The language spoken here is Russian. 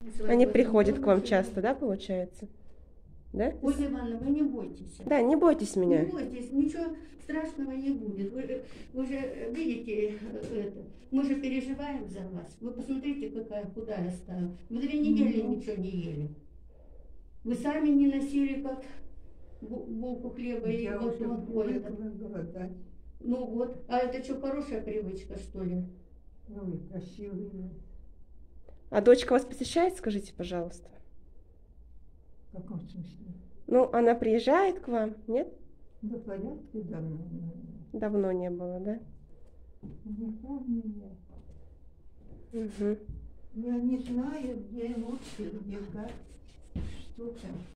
Они приходят к вам часто, да, получается? Да? Ольга Ивановна, вы не бойтесь. Да, не бойтесь меня. Не бойтесь, ничего страшного не будет. Вы же видите, это, мы же переживаем за вас. Вы посмотрите, какая худая стала. Вы 2 недели ничего не ели. Вы сами не носили, как булку хлеба и Я уже батон. привыкла голодать. Ну вот, а это что, хорошая привычка, что ли? Ой, красивые. А дочка вас посещает, скажите, пожалуйста? В каком смысле? Ну, она приезжает к вам, нет? Да порядке давно. Давно не было, да? Не помню я. Угу. Я не знаю, где лучше, где как. Что там.